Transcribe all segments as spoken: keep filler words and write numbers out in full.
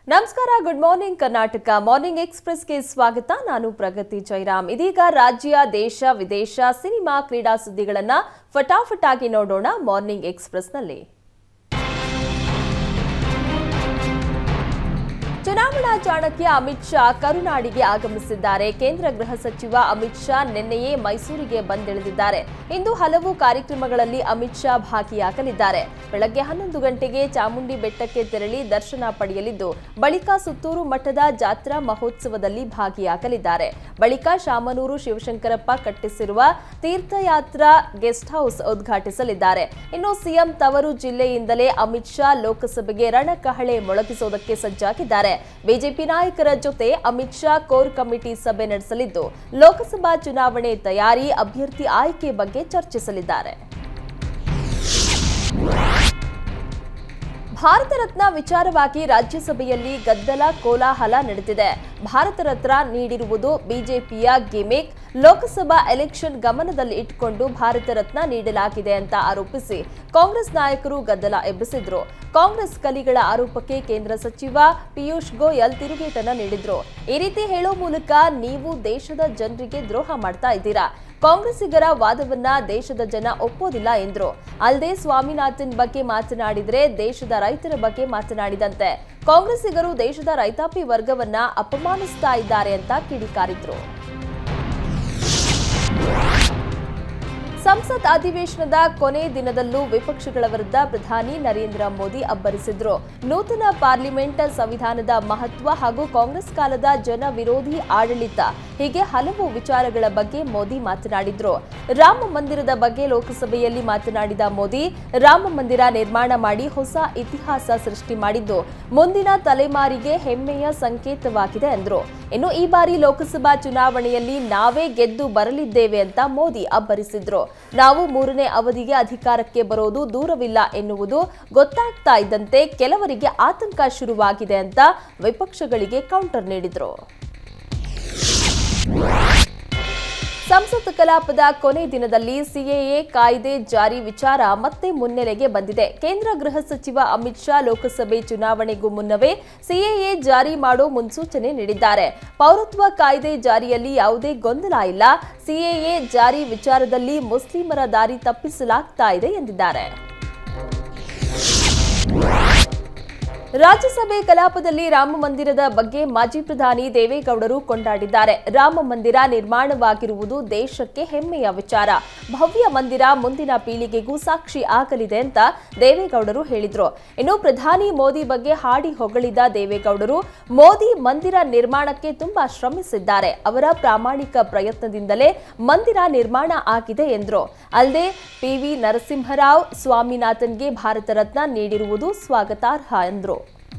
ನಮಸ್ಕಾರ, good morning Karnataka morning ಎಕ್ಸ್‌ಪ್ರೆಸ್‌ಗೆ ಸ್ವಾಗತ. ನಾನು ಪ್ರಗತಿ ಜೈರಾಮ್. ಇದೀಗ ರಾಜ್ಯ, ದೇಶ, ವಿದೇಶ, ಸಿನಿಮಾ, ಕ್ರೀಡಾ ಸುದ್ದಿಗಳನ್ನ ಫಟಾಫಟ್ ಆಗಿ ನೋಡೋಣ ಮಾರ್ನಿಂಗ್ ಎಕ್ಸ್‌ಪ್ರೆಸ್‌ನಲ್ಲಿ. ಚುನಾವಣಾ ಚಾಣಕ್ಯ ಅಮಿತ್ ಶಾ ಕರುನಾಡಿಗೆ ಆಗಮಿಸಿದ್ದಾರೆ. ಕೇಂದ್ರ ಗೃಹ ಸಚಿವ ಅಮಿತ್ ಶಾ ನಿನ್ನೆಯೇ ಮೈಸೂರಿಗೆ ಬಂದಿಳಿದಿದ್ದಾರೆ. ಇಂದು ಹಲವು ಕಾರ್ಯಕ್ರಮಗಳಲ್ಲಿ ಅಮಿತ್ ಶಾ ಭಾಗಿಯಾಗಲಿದ್ದಾರೆ. ಬೆಳಗ್ಗೆ ಹನ್ನೊಂದು ಗಂಟೆಗೆ ಚಾಮುಂಡಿ ಬೆಟ್ಟಕ್ಕೆ ತೆರಳಿ ದರ್ಶನ ಪಡೆಯಲಿದ್ದು, ಬಳಿಕ ಸುತ್ತೂರು ಮಠದ ಜಾತ್ರಾ ಮಹೋತ್ಸವದಲ್ಲಿ ಭಾಗಿಯಾಗಲಿದ್ದಾರೆ. ಬಳಿಕ ಶಾಮನೂರು ಶಿವಶಂಕರಪ್ಪ ಕಟ್ಟಿಸಿರುವ ತೀರ್ಥಯಾತ್ರಾ ಗೆಸ್ಟ್ ಹೌಸ್ ಉದ್ಘಾಟಿಸಲಿದ್ದಾರೆ. ಇನ್ನು ಸಿಎಂ ತವರು ಜಿಲ್ಲೆಯಿಂದಲೇ ಅಮಿತ್ ಶಾ ಲೋಕಸಭೆಗೆ ರಣಕಹಳೆ ಮೊಳಗಿಸುವುದಕ್ಕೆ ಸಜ್ಜಾಗಿದ್ದಾರೆ. ಬಿಜೆಪಿ ನಾಯಕರ ಜೊತೆ ಅಮಿತ್ ಶಾ ಕೋರ್ ಕಮಿಟಿ ಸಭೆ ನಡೆಸಲಿದ್ದು, ಲೋಕಸಭಾ ಚುನಾವಣೆ ತಯಾರಿ, ಅಭ್ಯರ್ಥಿ ಆಯ್ಕೆ ಬಗ್ಗೆ ಚರ್ಚಿಸಲಿದ್ದಾರೆ. ಭಾರತ ರತ್ನ ವಿಚಾರವಾಗಿ ರಾಜ್ಯಸಭೆಯಲ್ಲಿ ಗದ್ದಲ, ಕೋಲಾಹಲ ನಡೆದಿದೆ. ಭಾರತ ರತ್ನ ನೀಡಿರುವುದು ಬಿಜೆಪಿಯ ಗಿಮಿಕ್. ಲೋಕಸಭಾ ಎಲೆಕ್ಷನ್ ಗಮನದಲ್ಲಿ ಇಟ್ಟುಕೊಂಡು ಭಾರತ ರತ್ನ ನೀಡಲಾಗಿದೆ ಅಂತ ಆರೋಪಿಸಿ ಕಾಂಗ್ರೆಸ್ ನಾಯಕರು ಗದ್ದಲ ಎಬ್ಬಿಸಿದ್ರು. ಕಾಂಗ್ರೆಸ್ ಕಲಿಗಳ ಆರೋಪಕ್ಕೆ ಕೇಂದ್ರ ಸಚಿವ ಪಿಯೂಷ್ ಗೋಯಲ್ ತಿರುಗೇಟನ್ನ ನೀಡಿದ್ರು. ಈ ರೀತಿ ಹೇಳೋ ಮೂಲಕ ನೀವು ದೇಶದ ಜನರಿಗೆ ದ್ರೋಹ ಮಾಡ್ತಾ ಇದ್ದೀರಾ. ಕಾಂಗ್ರೆಸ್ಸಿಗರ ವಾದವನ್ನ ದೇಶದ ಜನ ಒಪ್ಪೋದಿಲ್ಲ ಎಂದ್ರು. ಅಲ್ಲದೆ ಸ್ವಾಮಿನಾಥನ್ ಬಗ್ಗೆ ಮಾತನಾಡಿದ್ರೆ ದೇಶದ ರೈತರ ಬಗ್ಗೆ ಮಾತನಾಡಿದಂತೆ. ಕಾಂಗ್ರೆಸ್ಸಿಗರು ದೇಶದ ರೈತಾಪಿ ವರ್ಗವನ್ನ ಅಪಮಾನಿಸ್ತಾ ಇದ್ದಾರೆ ಅಂತ ಕಿಡಿಕಾರಿದ್ರು. ಸಂಸತ್ ಅಧಿವೇಶನದ ಕೊನೆ ದಿನದಲ್ಲೂ ವಿಪಕ್ಷಗಳ ವಿರುದ್ಧ ಪ್ರಧಾನಿ ನರೇಂದ್ರ ಮೋದಿ ಅಬ್ಬರಿಸಿದ್ರು. ನೂತನ ಪಾರ್ಲಿಮೆಂಟ್, ಸಂವಿಧಾನದ ಮಹತ್ವ ಹಾಗೂ ಕಾಂಗ್ರೆಸ್ ಕಾಲದ ಜನ ವಿರೋಧಿ ಆಡಳಿತ, ಹೀಗೆ ಹಲವು ವಿಚಾರಗಳ ಬಗ್ಗೆ ಮೋದಿ ಮಾತನಾಡಿದ್ರು. ರಾಮ ಮಂದಿರದ ಬಗ್ಗೆ ಲೋಕಸಭೆಯಲ್ಲಿ ಮಾತನಾಡಿದ ಮೋದಿ, ರಾಮ ಮಂದಿರ ನಿರ್ಮಾಣ ಮಾಡಿ ಹೊಸ ಇತಿಹಾಸ ಸೃಷ್ಟಿ ಮಾಡಿದ್ದು ಮುಂದಿನ ತಲೆಮಾರಿಗೆ ಹೆಮ್ಮೆಯ ಸಂಕೇತವಾಗಿದೆ ಎಂದ್ರು. ಇನ್ನು ಈ ಬಾರಿ ಲೋಕಸಭಾ ಚುನಾವಣೆಯಲ್ಲಿ ನಾವೇ ಗೆದ್ದು ಬರಲಿದ್ದೇವೆ ಅಂತ ಮೋದಿ ಅಬ್ಬರಿಸಿದ್ರು. ನಾವು ಮೂರನೇ ಅವಧಿಗೆ ಅಧಿಕಾರಕ್ಕೆ ಬರೋದು ದೂರವಿಲ್ಲ ಎನ್ನುವುದು ಗೊತ್ತಾಗ್ತಾ ಇದ್ದಂತೆ ಕೆಲವರಿಗೆ ಆತಂಕ ಶುರುವಾಗಿದೆ ಅಂತ ವಿಪಕ್ಷಗಳಿಗೆ ಕೌಂಟರ್ ನೀಡಿದ್ರು. ಸಂಸತ್ ಕಲಾಪದ ಕೊನೆ ದಿನದಲ್ಲಿ ಸಿಎಎ ಕಾಯ್ದೆ ಜಾರಿ ವಿಚಾರ ಮತ್ತೆ ಮುನ್ನೆಲೆಗೆ ಬಂದಿದೆ. ಕೇಂದ್ರ ಗೃಹ ಸಚಿವ ಅಮಿತ್ ಶಾ ಲೋಕಸಭೆ ಚುನಾವಣೆಗೂ ಮುನ್ನವೇ ಸಿಎಎ ಜಾರಿ ಮಾಡೋ ಮುನ್ಸೂಚನೆ ನೀಡಿದ್ದಾರೆ. ಪೌರತ್ವ ಕಾಯ್ದೆ ಜಾರಿಯಲ್ಲಿ ಯಾವುದೇ ಗೊಂದಲ ಇಲ್ಲ. ಸಿಎಎ ಜಾರಿ ವಿಚಾರದಲ್ಲಿ ಮುಸ್ಲಿಮರ ದಾರಿ ತಪ್ಪಿಸಲಾಗ್ತಾ ಇದೆ ಎಂದಿದ್ದಾರೆ. ರಾಜ್ಯಸಭೆ ಕಲಾಪದಲ್ಲಿ ರಾಮ ಮಂದಿರದ ಬಗ್ಗೆ ಮಾಜಿ ಪ್ರಧಾನಿ ದೇವೇಗೌಡರು ಕೊಂಡಾಡಿದ್ದಾರೆ. ರಾಮ ಮಂದಿರ ನಿರ್ಮಾಣವಾಗಿರುವುದು ದೇಶಕ್ಕೆ ಹೆಮ್ಮೆಯ ವಿಚಾರ. ಭವ್ಯ ಮಂದಿರ ಮುಂದಿನ ಪೀಳಿಗೆಗೂ ಸಾಕ್ಷಿ ಆಗಲಿದೆ ಅಂತ ದೇವೇಗೌಡರು ಹೇಳಿದ್ರು. ಇನ್ನು ಪ್ರಧಾನಿ ಮೋದಿ ಬಗ್ಗೆ ಹಾಡಿ ಹೊಗಳಿದ ದೇವೇಗೌಡರು, ಮೋದಿ ಮಂದಿರ ನಿರ್ಮಾಣಕ್ಕೆ ತುಂಬಾ ಶ್ರಮಿಸಿದ್ದಾರೆ. ಅವರ ಪ್ರಾಮಾಣಿಕ ಪ್ರಯತ್ನದಿಂದಲೇ ಮಂದಿರ ನಿರ್ಮಾಣ ಆಗಿದೆ ಎಂದ್ರು. ಅಲ್ಲದೆ ಪಿವಿ ನರಸಿಂಹರಾವ್ ಸ್ವಾಮಿನಾಥನ್ಗೆ ಭಾರತ ರತ್ನ ನೀಡಿರುವುದು ಸ್ವಾಗತಾರ್ಹ ಎಂದ್ರು.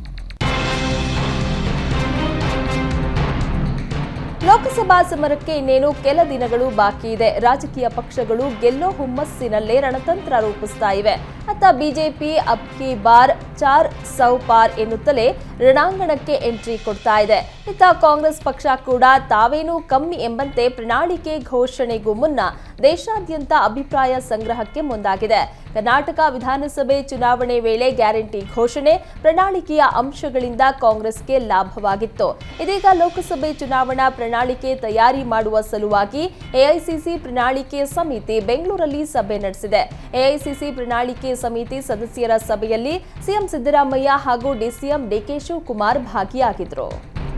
ಲೋಕಸಭಾ ಸಮರಕ್ಕೆ ಇನ್ನೇನು ಕೆಲ ದಿನಗಳು ಬಾಕಿ ಇದೆ. ರಾಜಕೀಯ ಪಕ್ಷಗಳು ಗೆಲ್ಲೋ ಹುಮ್ಮಸ್ಸಿನಲ್ಲೇ ರಣತಂತ್ರ ರೂಪಿಸ್ತಾ ಇವೆ. ಅತ್ತ ಬಿಜೆಪಿ ಅಬ್ ಕಿ ಬಾರ್ ಚಾರ್ ಸೌ ಪಾರ್ ಎನ್ನುತ್ತಲೇ ರಣಾಂಗಣಕ್ಕೆ ಎಂಟ್ರಿ ಕೊಡ್ತಾ ಇದೆ. ಇತ್ತ ಕಾಂಗ್ರೆಸ್ ಪಕ್ಷ ಕೂಡ ತಾವೇನೂ ಕಮ್ಮಿ ಎಂಬಂತೆ ಪ್ರಣಾಳಿಕೆ ಘೋಷಣೆಗೂ ಮುನ್ನ ದೇಶಾದ್ಯಂತ ಅಭಿಪ್ರಾಯ ಸಂಗ್ರಹಕ್ಕೆ ಮುಂದಾಗಿದೆ. ಕರ್ನಾಟಕ ವಿಧಾನಸಭೆ ಚುನಾವಣೆ ವೇಳೆ ಗ್ಯಾರಂಟಿ ಘೋಷಣೆ, ಪ್ರಣಾಳಿಕೆಯ ಅಂಶಗಳಿಂದ ಕಾಂಗ್ರೆಸ್ಗೆ ಲಾಭವಾಗಿತ್ತು. ಇದೀಗ ಲೋಕಸಭೆ ಚುನಾವಣಾ ಪ್ರಣಾಳಿಕೆ ತಯಾರಿ ಮಾಡುವ ಸಲುವಾಗಿ ಎಐಸಿಸಿ ಪ್ರಣಾಳಿಕೆ ಸಮಿತಿ ಬೆಂಗಳೂರಲ್ಲಿ ಸಭೆ ನಡೆಸಿದೆ. ಎಐಸಿಸಿ ಪ್ರಣಾಳಿಕೆ ಸಮಿತಿ ಸದಸ್ಯರ ಸಭೆಯಲ್ಲಿ ಸಿಎಂ ಸಿದ್ದರಾಮಯ್ಯ ಹಾಗೂ ಡಿಸಿಎಂ ಡಿಕೆ ಶಿವಕುಮಾರ್ ಭಾಗಿಯಾಗಿದ್ರು.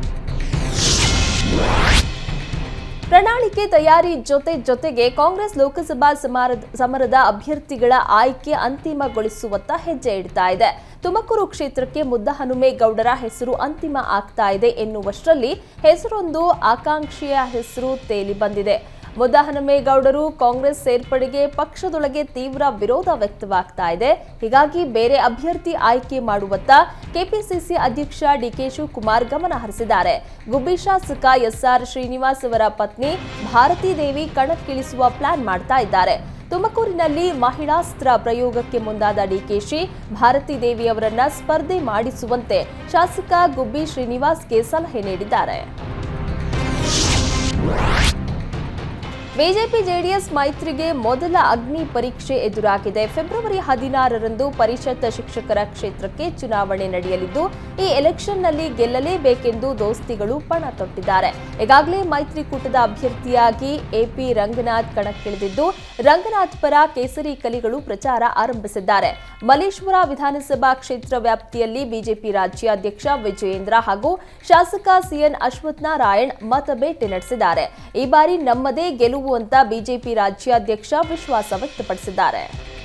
ಪ್ರಣಾಳಿಕೆ ತಯಾರಿ ಜೊತೆ ಜೊತೆಗೆ ಕಾಂಗ್ರೆಸ್ ಲೋಕಸಭಾ ಸಮರದ ಅಭ್ಯರ್ಥಿಗಳ ಆಯ್ಕೆ ಅಂತಿಮಗೊಳಿಸುವತ್ತ ಹೆಜ್ಜೆ ಇಡ್ತಾ ಇದೆ. ತುಮಕೂರು ಕ್ಷೇತ್ರಕ್ಕೆ ಮುದ್ದಹನುಮೇಗೌಡರ ಹೆಸರು ಅಂತಿಮ ಆಗ್ತಾ ಇದೆ ಎನ್ನುವಷ್ಟರಲ್ಲಿ ಹೆಸರೊಂದು ಆಕಾಂಕ್ಷಿಯ ಹೆಸರು ತೇಲಿ ಬಂದಿದೆ. ಮುದ್ದಹನುಮೇಗೌಡರು ಕಾಂಗ್ರೆಸ್ ಸೇರ್ಪಡೆಗೆ ಪಕ್ಷದೊಳಗೆ ತೀವ್ರ ವಿರೋಧ ವ್ಯಕ್ತವಾಗ್ತಾ ಇದೆ. ಹೀಗಾಗಿ ಬೇರೆ ಅಭ್ಯರ್ಥಿ ಆಯ್ಕೆ ಮಾಡುವತ್ತ ಕೆಪಿಸಿಸಿ ಅಧ್ಯಕ್ಷ ಡಿಕೆ ಶಿವಕುಮಾರ್ ಗಮನ ಹರಿಸಿದ್ದಾರೆ. ಗುಬ್ಬಿ ಶಾಸಕ ಎಸ್ಆರ್ ಶ್ರೀನಿವಾಸ್ ಅವರ ಪತ್ನಿ ಭಾರತೀ ದೇವಿ ಕಣಕ್ಕಿಳಿಸುವ ಪ್ಲಾನ್ ಮಾಡ್ತಾ ಇದ್ದಾರೆ. ತುಮಕೂರಿನಲ್ಲಿ ಮಹಿಳಾಸ್ತ್ರ ಪ್ರಯೋಗಕ್ಕೆ ಮುಂದಾದ ಡಿಕೆಶಿ ಭಾರತೀ ದೇವಿ ಅವರನ್ನ ಸ್ಪರ್ಧೆ ಮಾಡಿಸುವಂತೆ ಶಾಸಕ ಗುಬ್ಬಿ ಶ್ರೀನಿವಾಸ್ಗೆ ಸಲಹೆ ನೀಡಿದ್ದಾರೆ. ಬಿಜೆಪಿ ಜೆಡಿಎಸ್ ಮೈತ್ರಿಗೆ ಮೊದಲ ಅಗ್ನಿ ಪರೀಕ್ಷೆ ಎದುರಾಗಿದೆ. ಫೆಬ್ರವರಿ ಹದಿನಾರರಂದು ಪರಿಷತ್ ಶಿಕ್ಷಕರ ಕ್ಷೇತ್ರಕ್ಕೆ ಚುನಾವಣೆ ನಡೆಯಲಿದ್ದು, ಈ ಎಲೆಕ್ಷನ್ನಲ್ಲಿ ಗೆಲ್ಲಲೇಬೇಕೆಂದು ದೋಸ್ತಿಗಳು ಪಣ ತೊಟ್ಟಿದ್ದಾರೆ. ಈಗಾಗಲೇ ಮೈತ್ರಿಕೂಟದ ಅಭ್ಯರ್ಥಿಯಾಗಿ ಎಪಿ ರಂಗನಾಥ್ ಕಣಕ್ಕಿಳಿದಿದ್ದು, ರಂಗನಾಥ್ ಪರ ಕೇಸರಿ ಕಲಿಗಳು ಪ್ರಚಾರ ಆರಂಭಿಸಿದ್ದಾರೆ. ಮಲ್ಲೇಶ್ವರ ವಿಧಾನಸಭಾ ಕ್ಷೇತ್ರ ವ್ಯಾಪ್ತಿಯಲ್ಲಿ ಬಿಜೆಪಿ ರಾಜ್ಯಾಧ್ಯಕ್ಷ ವಿಜಯೇಂದ್ರ ಹಾಗೂ ಶಾಸಕ ಸಿಎನ್ ಅಶ್ವಥ್ ನಾರಾಯಣ್ ಮತಬೇಟೆ ನಡೆಸಿದ್ದಾರೆ. ಈ ಬಾರಿ ನಮ್ಮದೇ ಗೆಲುವು ಅಂತ ಬಿಜೆಪಿ ರಾಜ್ಯಾಧ್ಯಕ್ಷ ವಿಶ್ವಾಸ ವ್ಯಕ್ತಪಡಿಸಿದ್ದಾರೆ.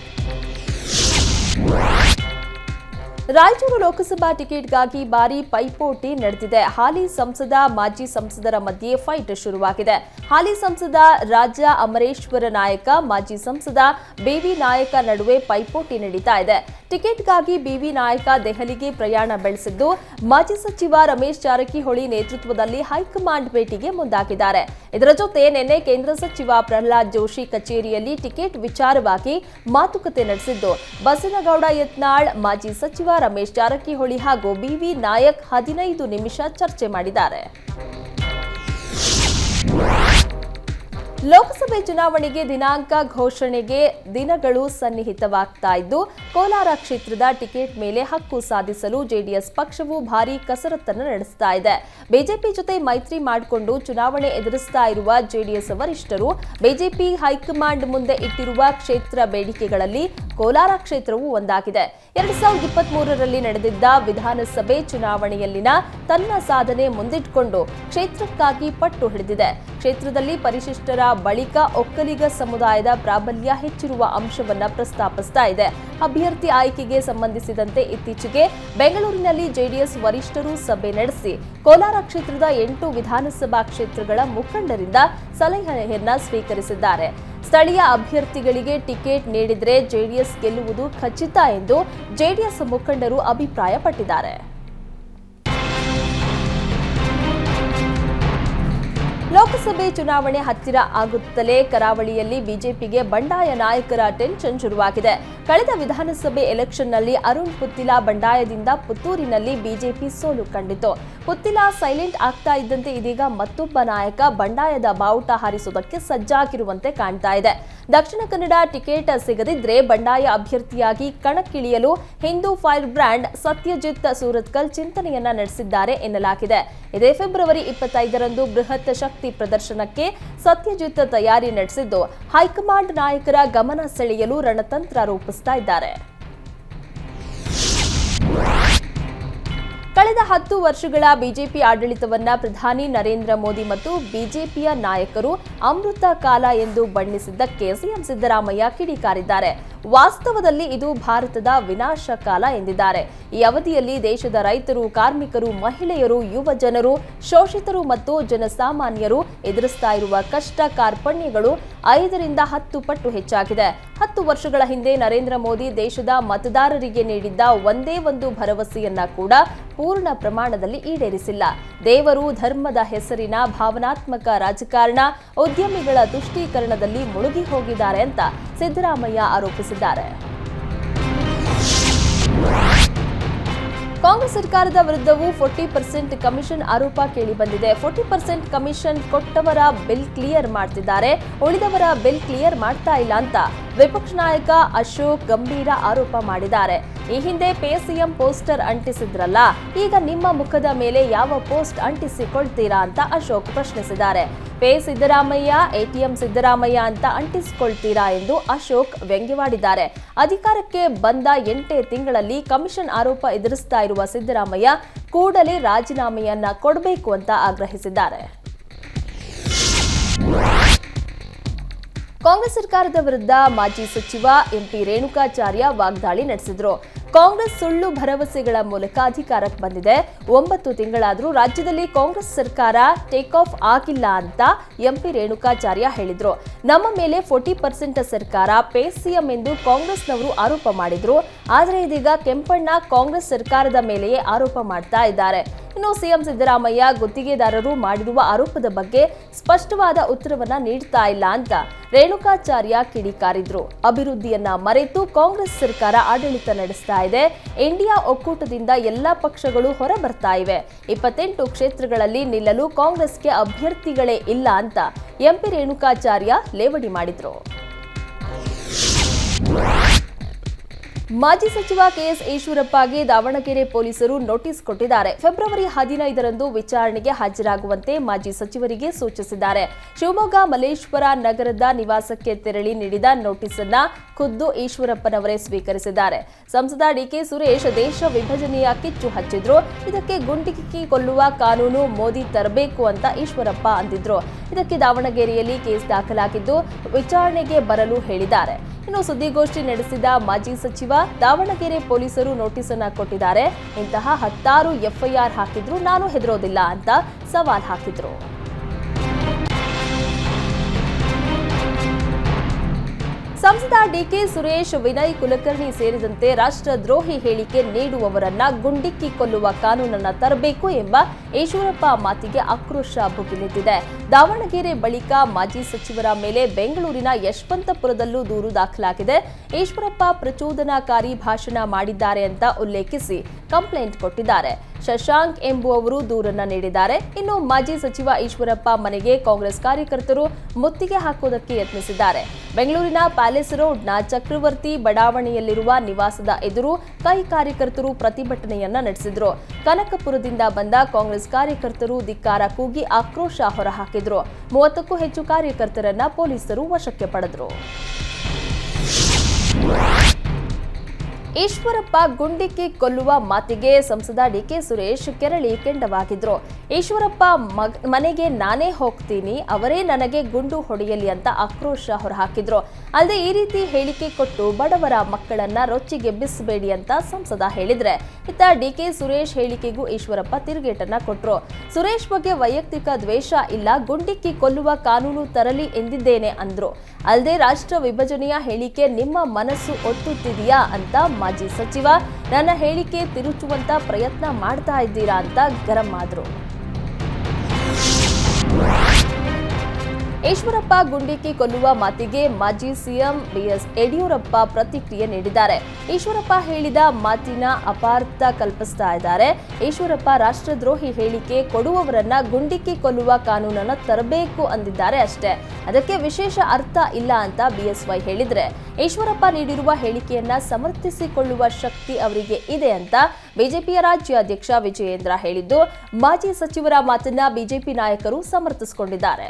ರಾಯಚೂರು ಲೋಕಸಭಾ ಟಿಕೆಟ್ಗಾಗಿ ಭಾರಿ ಪೈಪೋಟಿ ನಡೆದಿದೆ. ಹಾಲಿ ಸಂಸದ ಮಾಜಿ ಸಂಸದರ ಮಧ್ಯೆ ಫೈಟ್ ಶುರುವಾಗಿದೆ. ಹಾಲಿ ಸಂಸದ ರಾಜ ಅಮರೇಶ್ವರ ನಾಯಕ ಮಾಜಿ ಸಂಸದ ಬಿವಿ ನಾಯಕ ನಡುವೆ ಪೈಪೋಟಿ ನಡೀತಾ ಇದೆ. ಟಿಕೆಟ್ಗಾಗಿ ಬಿವಿ ನಾಯಕ ದೆಹಲಿಗೆ ಪ್ರಯಾಣ ಬೆಳೆಸಿದ್ದು, ಮಾಜಿ ಸಚಿವ ರಮೇಶ್ ಜಾರಕಿಹೊಳಿ ನೇತೃತ್ವದಲ್ಲಿ ಹೈಕಮಾಂಡ್ ಭೇಟಿಗೆ ಮುಂದಾಗಿದ್ದಾರೆ. ಇದರ ಜೊತೆ ನಿನ್ನೆ ಕೇಂದ್ರ ಸಚಿವ ಪ್ರಹ್ಲಾದ್ ಜೋಶಿ ಕಚೇರಿಯಲ್ಲಿ ಟಿಕೆಟ್ ವಿಚಾರವಾಗಿ ಮಾತುಕತೆ ನಡೆಸಿದ್ದು, ಬಸನಗೌಡ ಯತ್ನಾಳ್, ಮಾಜಿ ಸಚಿವ ರಮೇಶ್ ಜಾರಕಿಹೊಳಿ ಹಾಗೂ ಬಿವಿ ನಾಯಕ್ ಹದಿನೈದು ನಿಮಿಷ ಚರ್ಚೆ ಮಾಡಿದ್ದಾರೆ. ಲೋಕಸಭೆ ಚುನಾವಣೆಗೆ ದಿನಾಂಕ ಘೋಷಣೆಗೆ ದಿನಗಳು ಸನ್ನಿಹಿತವಾಗ್ತಾ ಇದ್ದು, ಕೋಲಾರ ಕ್ಷೇತ್ರದ ಟಿಕೆಟ್ ಮೇಲೆ ಹಕ್ಕು ಸಾಧಿಸಲು ಜೆಡಿಎಸ್ ಪಕ್ಷವು ಭಾರೀ ಕಸರತ್ತನ್ನು ನಡೆಸ್ತಾ ಇದೆ. ಬಿಜೆಪಿ ಜೊತೆ ಮೈತ್ರಿ ಮಾಡಿಕೊಂಡು ಚುನಾವಣೆ ಎದುರಿಸ್ತಾ ಇರುವ ಜೆಡಿಎಸ್ ವರಿಷ್ಠರು ಬಿಜೆಪಿ ಹೈಕಮಾಂಡ್ ಮುಂದೆ ಇಟ್ಟಿರುವ ಕ್ಷೇತ್ರ ಬೇಡಿಕೆಗಳಲ್ಲಿ ಕೋಲಾರ ಕ್ಷೇತ್ರವು ಒಂದಾಗಿದೆ. ಎರಡ್ ಸಾವಿರದ ಇಪ್ಪತ್ತ್ ಮೂರರಲ್ಲಿ ನಡೆದಿದ್ದ ವಿಧಾನಸಭೆ ಚುನಾವಣೆಯಲ್ಲಿನ ತನ್ನ ಸಾಧನೆ ಮುಂದಿಟ್ಟುಕೊಂಡು ಕ್ಷೇತ್ರಕ್ಕಾಗಿ ಪಟ್ಟು ಹಿಡಿದಿದೆ. ಕ್ಷೇತ್ರದಲ್ಲಿ ಪರಿಶಿಷ್ಟರ ಬಳಿಕ ಒಕ್ಕಲಿಗ ಸಮುದಾಯದ ಪ್ರಾಬಲ್ಯ ಹೆಚ್ಚಿರುವ ಅಂಶವನ್ನ ಪ್ರಸ್ತಾಪಿಸ್ತಾ ಇದೆ. ಅಭ್ಯರ್ಥಿ ಆಯ್ಕೆಗೆ ಸಂಬಂಧಿಸಿದಂತೆ ಇತ್ತೀಚೆಗೆ ಬೆಂಗಳೂರಿನಲ್ಲಿ ಜೆಡಿಎಸ್ ವರಿಷ್ಠರು ಸಭೆ ನಡೆಸಿ ಕೋಲಾರ ಕ್ಷೇತ್ರದ ಎಂಟು ವಿಧಾನಸಭಾ ಕ್ಷೇತ್ರಗಳ ಮುಖಂಡರಿಂದ ಸಲಹೆಯನ್ನ ಸ್ವೀಕರಿಸಿದ್ದಾರೆ. ಸ್ಥಳೀಯ ಅಭ್ಯರ್ಥಿಗಳಿಗೆ ಟಿಕೆಟ್ ನೀಡಿದರೆ ಜೆಡಿಎಸ್ ಗೆಲ್ಲುವುದು ಖಚಿತ ಎಂದು ಜೆಡಿಎಸ್ ಮುಖಂಡರು ಅಭಿಪ್ರಾಯಪಟ್ಟಿದ್ದಾರೆ. ಲೋಕಸಭೆ ಚುನಾವಣೆ ಹತ್ತಿರ ಆಗುತ್ತಲೇ ಕರಾವಳಿಯಲ್ಲಿ ಬಿಜೆಪಿಗೆ ಬಂಡಾಯ ನಾಯಕರ ಟೆನ್ಷನ್ ಶುರುವಾಗಿದೆ. ಕಳೆದ ವಿಧಾನಸಭೆ ಎಲೆಕ್ಷನ್ನಲ್ಲಿ ಅರುಣ್ ಪುತ್ತಿಲ ಬಂಡಾಯದಿಂದ ಪುತ್ತೂರಿನಲ್ಲಿ ಬಿಜೆಪಿ ಸೋಲು ಕಂಡಿತು. ಪುತ್ತಿಲ ಸೈಲೆಂಟ್ ಆಗ್ತಾ ಇದ್ದಂತೆ ಇದೀಗ ಮತ್ತೊಬ್ಬ ನಾಯಕ ಬಂಡಾಯದ ಬಾವುಟ ಹಾರಿಸುವುದಕ್ಕೆ ಸಜ್ಜಾಗಿರುವಂತೆ ಕಾಣ್ತಾ ಇದೆ. ದಕ್ಷಿಣ ಕನ್ನಡ ಟಿಕೆಟ್ ಸಿಗದಿದ್ರೆ ಬಂಡಾಯ ಅಭ್ಯರ್ಥಿಯಾಗಿ ಕಣಕ್ಕಿಳಿಯಲು ಹಿಂದೂ ಫೈರ್ ಬ್ರ್ಯಾಂಡ್ ಸತ್ಯಜಿತ್ ಸೂರತ್ಕಲ್ ಚಿಂತನೆಯನ್ನ ನಡೆಸಿದ್ದಾರೆ ಎನ್ನಲಾಗಿದೆ. ಇದೇ ಫೆಬ್ರವರಿ ಇಪ್ಪತ್ತೈದರಂದು ಬೃಹತ್ ಶಕ್ತಿ ಪ್ರದರ್ಶನಕ್ಕೆ ಸತ್ಯಜಿತ್ ತಯಾರಿ ನಡೆಸಿದ್ದು, ಹೈಕಮಾಂಡ್ ನಾಯಕರ ಗಮನ ಸೆಳೆಯಲು ರಣತಂತ್ರ ರೂಪಿಸ್ತಾ ಇದ್ದಾರೆ. ಕಳೆದ ಹತ್ತು ವರ್ಷಗಳ ಬಿಜೆಪಿ ಆಡಳಿತವನ್ನ ಪ್ರಧಾನಿ ನರೇಂದ್ರ ಮೋದಿ ಮತ್ತು ಬಿಜೆಪಿಯ ನಾಯಕರು ಅಮೃತ ಕಾಲ ಎಂದು ಬಣ್ಣಿಸಿದ್ದಕ್ಕೆ ಸಿಎಂ ಸಿದ್ದರಾಮಯ್ಯ ಕಿಡಿಕಾರಿದ್ದಾರೆ. ವಾಸ್ತವದಲ್ಲಿ ಇದು ಭಾರತದ ವಿನಾಶ ಕಾಲ ಎಂದಿದ್ದಾರೆ. ಈ ಅವಧಿಯಲ್ಲಿ ದೇಶದ ರೈತರು, ಕಾರ್ಮಿಕರು, ಮಹಿಳೆಯರು, ಯುವ ಜನರು, ಶೋಷಿತರು ಮತ್ತು ಜನಸಾಮಾನ್ಯರು ಎದುರಿಸ್ತಾ ಇರುವ ಕಷ್ಟ ಕಾರ್ಪಣ್ಯಗಳು ಐದರಿಂದ ಹತ್ತು ಪಟ್ಟು ಹೆಚ್ಚಾಗಿದೆ. ಹತ್ತು ವರ್ಷಗಳ ಹಿಂದೆ ನರೇಂದ್ರ ಮೋದಿ ದೇಶದ ಮತದಾರರಿಗೆ ನೀಡಿದ್ದ ಒಂದೇ ಒಂದು ಭರವಸೆಯನ್ನ ಕೂಡ ಪೂರ್ಣ ಪ್ರಮಾಣದಲ್ಲಿ ಈಡೇರಿಸಿಲ್ಲ. ದೇವರು, ಧರ್ಮದ ಹೆಸರಿನ ಭಾವನಾತ್ಮಕ ರಾಜಕಾರಣ, ಉದ್ಯಮಿಗಳ ತುಷ್ಟೀಕರಣದಲ್ಲಿ ಮುಳುಗಿ ಹೋಗಿದ್ದಾರೆ ಅಂತ ಸಿದ್ದರಾಮಯ್ಯ ಆರೋಪಿಸಿದ್ದಾರೆ. ಕಾಂಗ್ರೆಸ್ ಸರ್ಕಾರದ ವಿರುದ್ಧವೂ ಫೋರ್ಟಿ ಪರ್ಸೆಂಟ್ ಕಮಿಷನ್ ಆರೋಪ ಕೇಳಿಬಂದಿದೆ. ಫೋರ್ಟಿ ಪರ್ಸೆಂಟ್ ಕಮಿಷನ್ ಕೊಟ್ಟವರ ಬಿಲ್ ಕ್ಲಿಯರ್ ಮಾಡ್ತಿದ್ದಾರೆ, ಉಳಿದವರ ಬಿಲ್ ಕ್ಲಿಯರ್ ಮಾಡ್ತಾ ಇಲ್ಲ ಅಂತ ವಿಪಕ್ಷ ನಾಯಕ ಅಶೋಕ್ ಗಂಭೀರ ಆರೋಪ ಮಾಡಿದ್ದಾರೆ. ಈ ಹಿಂದೆ ಪೇ ಸಿಎಂ ಪೋಸ್ಟರ್ ಅಂಟಿಸಿದ್ರಲ್ಲ, ಈಗ ನಿಮ್ಮ ಮುಖದ ಮೇಲೆ ಯಾವ ಪೋಸ್ಟ್ ಅಂಟಿಸಿಕೊಳ್ತೀರಾ ಅಂತ ಅಶೋಕ್ ಪ್ರಶ್ನಿಸಿದ್ದಾರೆ. ಪೇ ಸಿದ್ದರಾಮಯ್ಯ, ಎಟಿಎಂ ಸಿದ್ದರಾಮಯ್ಯ ಅಂತ ಅಂಟಿಸಿಕೊಳ್ತೀರಾ ಎಂದು ಅಶೋಕ್ ವ್ಯಂಗ್ಯವಾಡಿದ್ದಾರೆ. ಅಧಿಕಾರಕ್ಕೆ ಬಂದ ಎಂಟೇ ತಿಂಗಳಲ್ಲಿ ಕಮಿಷನ್ ಆರೋಪ ಎದುರಿಸ್ತಾ ಇರುವ ಸಿದ್ದರಾಮಯ್ಯ ಕೂಡಲೇ ರಾಜೀನಾಮೆಯನ್ನ ಕೊಡಬೇಕು ಅಂತ ಆಗ್ರಹಿಸಿದ್ದಾರೆ. ಕಾಂಗ್ರೆಸ್ ಸರ್ಕಾರದ ವಿರುದ್ಧ ಮಾಜಿ ಸಚಿವ ಎಂಪಿ ರೇಣುಕಾಚಾರ್ಯ ವಾಗ್ದಾಳಿ ನಡೆಸಿದ್ರು. ಕಾಂಗ್ರೆಸ್ ಸುಳ್ಳು ಭರವಸೆಗಳ ಮೂಲಕ ಅಧಿಕಾರಕ್ಕೆ ಬಂದಿದೆ. ಒಂಬತ್ತು ತಿಂಗಳಾದರೂ ರಾಜ್ಯದಲ್ಲಿ ಕಾಂಗ್ರೆಸ್ ಸರ್ಕಾರ ಟೇಕ್ ಆಫ್ ಆಗಿಲ್ಲ ಅಂತ ಎಂಪಿ ರೇಣುಕಾಚಾರ್ಯ ಹೇಳಿದ್ರು. ನಮ್ಮ ಮೇಲೆ ಫೋರ್ಟಿ ಪರ್ಸೆಂಟ್ ಸರ್ಕಾರ ಪೇ ಸಿಎಂ ಎಂದು ಕಾಂಗ್ರೆಸ್ನವರು ಆರೋಪ ಮಾಡಿದ್ರು. ಆದರೆ ಇದೀಗ ಕೆಂಪಣ್ಣ ಕಾಂಗ್ರೆಸ್ ಸರ್ಕಾರದ ಮೇಲೆಯೇ ಆರೋಪ ಮಾಡ್ತಾ ಇದ್ದಾರೆ. ಇನ್ನು ಸಿಎಂ ಸಿದ್ದರಾಮಯ್ಯ ಗುತ್ತಿಗೆದಾರರು ಮಾಡಿರುವ ಆರೋಪದ ಬಗ್ಗೆ ಸ್ಪಷ್ಟವಾದ ಉತ್ತರವನ್ನ ನೀಡ್ತಾ ಇಲ್ಲ ಅಂತ ರೇಣುಕಾಚಾರ್ಯ ಕಿಡಿಕಾರಿದ್ರು. ಅಭಿವೃದ್ಧಿಯನ್ನ ಮರೆತು ಕಾಂಗ್ರೆಸ್ ಸರ್ಕಾರ ಆಡಳಿತ ನಡೆಸ್ತಾ ಇದೆ. ಇಂಡಿಯಾ ಒಕ್ಕೂಟದಿಂದ ಎಲ್ಲಾ ಪಕ್ಷಗಳು ಹೊರ ಬರ್ತಾ ಇವೆ. ಇಪ್ಪತ್ತೆಂಟು ಕ್ಷೇತ್ರಗಳಲ್ಲಿ ನಿಲ್ಲಲು ಕಾಂಗ್ರೆಸ್ಗೆ ಅಭ್ಯರ್ಥಿಗಳೇ ಇಲ್ಲ ಅಂತ ಎಂಪಿ ರೇಣುಕಾಚಾರ್ಯ ಲೇವಡಿ ಮಾಡಿದ್ರು. ಮಾಜಿ ಸಚಿವ ಕೆಎಸ್ ಈಶ್ವರಪ್ಪಗೆ ದಾವಣಗೆರೆ ಪೊಲೀಸರು ನೋಟಿಸ್ ಕೊಟ್ಟಿದ್ದಾರೆ. ಫೆಬ್ರವರಿ ಹದಿನೈದರಂದು ವಿಚಾರಣೆಗೆ ಹಾಜರಾಗುವಂತೆ ಮಾಜಿ ಸಚಿವರಿಗೆ ಸೂಚಿಸಿದ್ದಾರೆ. ಶಿವಮೊಗ್ಗ ಮಲ್ಲೇಶ್ವರ ನಗರದ ನಿವಾಸಕ್ಕೆ ತೆರಳಿ ನೀಡಿದ ನೋಟಿಸ್ ಅನ್ನ ಖುದ್ದು ಈಶ್ವರಪ್ಪನವರೇ ಸ್ವೀಕರಿಸಿದ್ದಾರೆ. ಸಂಸದ ಡಿಕೆ ಸುರೇಶ್ ದೇಶ ವಿಭಜನೆಯ ಕಿಚ್ಚು ಹಚ್ಚಿದ್ರು. ಇದಕ್ಕೆ ಗುಂಡಿಕ್ಕಿ ಕೊಲ್ಲುವ ಕಾನೂನು ಮೋದಿ ತರಬೇಕು ಅಂತ ಈಶ್ವರಪ್ಪ ಅಂದಿದ್ರು. ಇದಕ್ಕೆ ದಾವಣಗೆರೆಯಲ್ಲಿ ಕೇಸ್ ದಾಖಲಾಗಿದ್ದು ವಿಚಾರಣೆಗೆ ಬರಲು ಹೇಳಿದ್ದಾರೆ. ಇನ್ನು ಸುದ್ದಿಗೋಷ್ಠಿ ನಡೆಸಿದ ಮಾಜಿ ಸಚಿವ ದಾವಣಗೆರೆ ಪೊಲೀಸರು ನೋಟಿಸ್ ಅನ್ನ ಕೊಟ್ಟಿದ್ದಾರೆ. ಇಂತಹ ಹತ್ತಾರು ಎಫ್ಐಆರ್ ಹಾಕಿದ್ರು ನಾನು ಹೆದರೋದಿಲ್ಲ ಅಂತ ಸವಾಲ್ ಹಾಕಿದ್ರು. ಸಂಸದ ಡಿಕೆ ಸುರೇಶ್, ವಿನಯ್ ಕುಲಕರ್ಣಿ ಸೇರಿದಂತೆ ರಾಷ್ಟ್ರದ್ರೋಹಿ ಹೇಳಿಕೆ ನೀಡುವವರನ್ನ ಗುಂಡಿಕ್ಕಿ ಕೊಲ್ಲುವ ಕಾನೂನನ್ನ ತರಬೇಕು ಎಂಬ ಈಶ್ವರಪ್ಪ ಮಾತಿಗೆ ಆಕ್ರೋಶ ಭುಗಿಲೆದ್ದಿದೆ. ದಾವಣಗೆರೆ ಬಳಿಕ ಮಾಜಿ ಸಚಿವರ ಮೇಲೆ ಬೆಂಗಳೂರಿನ ಯಶವಂತಪುರದಲ್ಲೂ ದೂರು ದಾಖಲಾಗಿದೆ. ಈಶ್ವರಪ್ಪ ಪ್ರಚೋದನಾಕಾರಿ ಭಾಷಣ ಮಾಡಿದ್ದಾರೆ ಅಂತ ಉಲ್ಲೇಖಿಸಿ ಕಂಪ್ಲೇಂಟ್ ಕೊಟ್ಟಿದ್ದಾರೆ. ಶಶಾಂಕ್ ಎಂಬುವವರು ದೂರನ್ನ ನೀಡಿದ್ದಾರೆ. ಇನ್ನು ಮಾಜಿ ಸಚಿವ ಈಶ್ವರಪ್ಪ ಮನೆಗೆ ಕಾಂಗ್ರೆಸ್ ಕಾರ್ಯಕರ್ತರು ಮುತ್ತಿಗೆ ಹಾಕುವುದಕ್ಕೆ ಯತ್ನಿಸಿದ್ದಾರೆ. ಬೆಂಗಳೂರಿನ ಪ್ಯಾಲೇಸ್ ರೋಡ್ನ ಚಕ್ರವರ್ತಿ ಬಡಾವಣೆಯಲ್ಲಿರುವ ನಿವಾಸದ ಎದುರು ಕೈ ಕಾರ್ಯಕರ್ತರು ಪ್ರತಿಭಟನೆಯನ್ನ ನಡೆಸಿದ್ರು. ಕನಕಪುರದಿಂದ ಬಂದ ಕಾಂಗ್ರೆಸ್ ಕಾರ್ಯಕರ್ತರು ಧಿಕ್ಕಾರ ಕೂಗಿ ಆಕ್ರೋಶ ಹೊರಹಾಕಿದ್ರು. ಮೂವತ್ತಕ್ಕೂ ಹೆಚ್ಚು ಕಾರ್ಯಕರ್ತರನ್ನ ಪೊಲೀಸರು ವಶಕ್ಕೆ ಪಡೆದ್ರು. ಈಶ್ವರಪ್ಪ ಗುಂಡಿಕ್ಕಿ ಕೊಲ್ಲುವ ಮಾತಿಗೆ ಸಂಸದ ಡಿಕೆ ಸುರೇಶ್ ಕೆರಳಿ ಕೆಂಡವಾಗಿದ್ರು. ಈಶ್ವರಪ್ಪ ಮನೆಗೆ ನಾನೇ ಹೋಗ್ತೀನಿ, ಅವರೇ ನನಗೆ ಗುಂಡು ಹೊಡೆಯಲಿ ಅಂತ ಆಕ್ರೋಶ ಹೊರಹಾಕಿದ್ರು. ಅಲ್ಲದೆ ಈ ರೀತಿ ಹೇಳಿಕೆ ಕೊಟ್ಟು ಬಡವರ ಮಕ್ಕಳನ್ನ ರೊಚ್ಚಿಗೆಬ್ಬಿಸಬೇಡಿ ಅಂತ ಸಂಸದ ಹೇಳಿದ್ರೆ, ಇತ್ತ ಡಿಕೆ ಸುರೇಶ್ ಹೇಳಿಕೆಗೂ ಈಶ್ವರಪ್ಪ ತಿರುಗೇಟನ್ನ ಕೊಟ್ರು. ಸುರೇಶ್ ಬಗ್ಗೆ ವೈಯಕ್ತಿಕ ದ್ವೇಷ ಇಲ್ಲ, ಗುಂಡಿಕ್ಕಿ ಕೊಲ್ಲುವ ಕಾನೂನು ತರಲಿ ಎಂದಿದ್ದೇನೆ ಅಂದ್ರು. ಅಲ್ಲದೆ ರಾಷ್ಟ್ರ ವಿಭಜನೆಯ ಹೇಳಿಕೆ ನಿಮ್ಮ ಮನಸ್ಸು ಒತ್ತುತ್ತಿದೆಯಾ ಅಂತ ಮಾಜಿ ಸಚಿವ, ನನ್ನ ಹೇಳಿಕೆ ತಿರುಚುವಂತ ಪ್ರಯತ್ನ ಮಾಡ್ತಾ ಇದ್ದೀರಾ ಅಂತ ಗರಂ ಆದ್ರು. ಈಶ್ವರಪ್ಪ ಗುಂಡಿಕ್ಕಿ ಕೊಲ್ಲುವ ಮಾತಿಗೆ ಮಾಜಿ ಸಿಎಂ ಬಿಎಸ್ ಯಡಿಯೂರಪ್ಪ ಪ್ರತಿಕ್ರಿಯೆ ನೀಡಿದ್ದಾರೆ. ಈಶ್ವರಪ್ಪ ಹೇಳಿದ ಮಾತಿನ ಅಪಾರ್ಥ ಕಲ್ಪಿಸ್ತಾ ಇದ್ದಾರೆ. ಈಶ್ವರಪ್ಪ ರಾಷ್ಟ್ರದ್ರೋಹಿ ಹೇಳಿಕೆ ಕೊಡುವವರನ್ನ ಗುಂಡಿಕ್ಕಿ ಕೊಲ್ಲುವ ಕಾನೂನನ್ನ ತರಬೇಕು ಅಂದಿದ್ದಾರೆ ಅಷ್ಟೇ, ಅದಕ್ಕೆ ವಿಶೇಷ ಅರ್ಥ ಇಲ್ಲ ಅಂತ ಬಿಎಸ್ವೈ ಹೇಳಿದ್ರೆ, ಈಶ್ವರಪ್ಪ ನೀಡಿರುವ ಹೇಳಿಕೆಯನ್ನ ಸಮರ್ಥಿಸಿಕೊಳ್ಳುವ ಶಕ್ತಿ ಅವರಿಗೆ ಇದೆ ಅಂತ ಬಿಜೆಪಿಯ ರಾಜ್ಯಾಧ್ಯಕ್ಷ ವಿಜಯೇಂದ್ರ ಹೇಳಿದ್ದು, ಮಾಜಿ ಸಚಿವರ ಮಾತನ್ನ ಬಿಜೆಪಿ ನಾಯಕರು ಸಮರ್ಥಿಸಿಕೊಂಡಿದ್ದಾರೆ.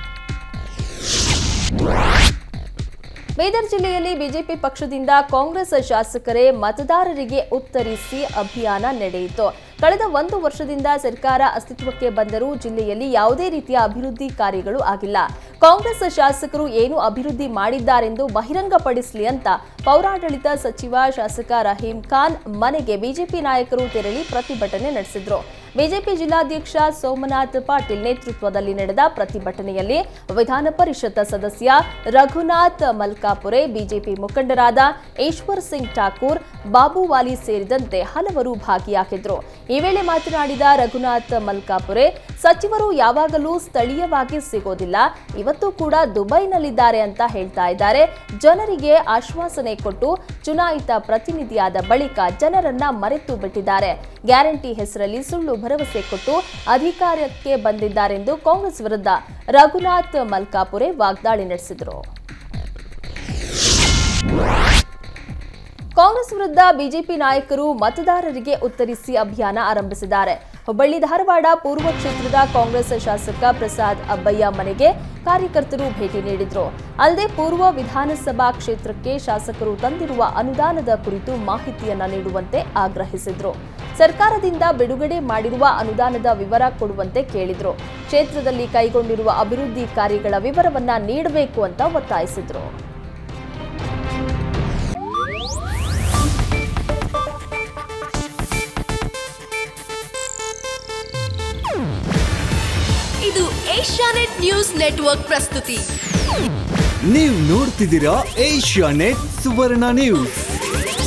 ಬೀದರ್ ಜಿಲ್ಲೆಯಲ್ಲಿ ಬಿಜೆಪಿ ಪಕ್ಷದಿಂದ ಕಾಂಗ್ರೆಸ್ ಶಾಸಕರೇ ಮತದಾರರಿಗೆ ಉತ್ತರಿಸಿ ಅಭಿಯಾನ ನಡೆಯಿತು. ಕಳೆದ ಒಂದು ವರ್ಷದಿಂದ ಸರ್ಕಾರ ಅಸ್ತಿತ್ವಕ್ಕೆ ಬಂದರೂ ಜಿಲ್ಲೆಯಲ್ಲಿ ಯಾವುದೇ ರೀತಿಯ ಅಭಿವೃದ್ಧಿ ಕಾರ್ಯಗಳು ಆಗಿಲ್ಲ. ಕಾಂಗ್ರೆಸ್ ಶಾಸಕರು ಏನು ಅಭಿವೃದ್ಧಿ ಮಾಡಿದ್ದಾರೆಂದು ಬಹಿರಂಗಪಡಿಸಲಿ ಅಂತ ಪೌರಾಡಳಿತ ಸಚಿವ ಶಾಸಕ ರಹೀಂ ಖಾನ್ ಮನೆಗೆ ಬಿಜೆಪಿ ನಾಯಕರು ತೆರಳಿ ಪ್ರತಿಭಟನೆ ನಡೆಸಿದ್ರು. ಬಿಜೆಪಿ ಜಿಲ್ಲಾಧ್ಯಕ್ಷ ಸೋಮನಾಥ್ ಪಾಟೀಲ್ ನೇತೃತ್ವದಲ್ಲಿ ನಡೆದ ಪ್ರತಿಭಟನೆಯಲ್ಲಿ ವಿಧಾನ ಪರಿಷತ್ ಸದಸ್ಯ ರಘುನಾಥ್ ಮಲ್ಕಾಪುರೆ, ಬಿಜೆಪಿ ಮುಖಂಡರಾದ ಈಶ್ವರ್ ಸಿಂಗ್ ಠಾಕೂರ್, ಬಾಬುವಾಲಿ ಸೇರಿದಂತೆ ಹಲವರು ಭಾಗಿಯಾಗಿದ್ರು. ಈ ವೇಳೆ ಮಾತನಾಡಿದ ರಘುನಾಥ್ ಮಲ್ಕಾಪುರೆ, ಸಚಿವರು ಯಾವಾಗಲೂ ಸ್ಥಳೀಯವಾಗಿ ಸಿಗೋದಿಲ್ಲ, ಇವತ್ತು ಕೂಡ ದುಬೈನಲ್ಲಿದ್ದಾರೆ ಅಂತ ಹೇಳ್ತಾ ಇದ್ದಾರೆ. ಜನರಿಗೆ ಆಶ್ವಾಸನೆ ಕೊಟ್ಟು ಚುನಾಯಿತ ಪ್ರತಿನಿಧಿಯಾದ ಬಳಿಕ ಜನರನ್ನ ಮರೆತು ಬಿಟ್ಟಿದ್ದಾರೆ. ಗ್ಯಾರಂಟಿ ಹೆಸರಲ್ಲಿ ಸುಳ್ಳು ಭರವಸೆ ಕೊಟ್ಟು ಅಧಿಕಾರಕ್ಕೆ ಬಂದಿದ್ದಾರೆಂದು ಕಾಂಗ್ರೆಸ್ ವಿರುದ್ಧ ರಘುನಾಥ್ ಮಲ್ಕಾಪುರೆ ವಾಗ್ದಾಳಿ ನಡೆಸಿದರು. ಕಾಂಗ್ರೆಸ್ ವಿರುದ್ಧ ಬಿಜೆಪಿ ನಾಯಕರು ಮತದಾರರಿಗೆ ಉತ್ತರಿಸಿ ಅಭಿಯಾನ ಆರಂಭಿಸಿದ್ದಾರೆ. ಹುಬ್ಬಳ್ಳಿ ಧಾರವಾಡ ಪೂರ್ವ ಕ್ಷೇತ್ರದ ಕಾಂಗ್ರೆಸ್ ಶಾಸಕ ಪ್ರಸಾದ್ ಅಬ್ಬಯ್ಯ ಮನೆಗೆ ಕಾರ್ಯಕರ್ತರು ಭೇಟಿ ನೀಡಿದ್ರು. ಅಲ್ಲದೆ ಪೂರ್ವ ವಿಧಾನಸಭಾ ಕ್ಷೇತ್ರಕ್ಕೆ ಶಾಸಕರು ತಂದಿರುವ ಅನುದಾನದ ಕುರಿತು ಮಾಹಿತಿಯನ್ನ ನೀಡುವಂತೆ ಆಗ್ರಹಿಸಿದ್ರು. ಸರ್ಕಾರದಿಂದ ಬಿಡುಗಡೆ ಮಾಡಿರುವ ಅನುದಾನದ ವಿವರ ಕೊಡುವಂತೆ ಕೇಳಿದ್ರು. ಕ್ಷೇತ್ರದಲ್ಲಿ ಕೈಗೊಂಡಿರುವ ಅಭಿವೃದ್ಧಿ ಕಾರ್ಯಗಳ ವಿವರವನ್ನ ನೀಡಬೇಕು ಅಂತ ಒತ್ತಾಯಿಸಿದ್ರು. ಇದು ಏಷ್ಯಾನೆಟ್ ನ್ಯೂಸ್ ನೆಟ್ವರ್ಕ್ ಪ್ರಸ್ತುತಿ. ನೀವು ನೋಡ್ತಿದ್ದೀರಾ ಏಷ್ಯಾನೆಟ್ ಸುವರ್ಣ ನ್ಯೂಸ್.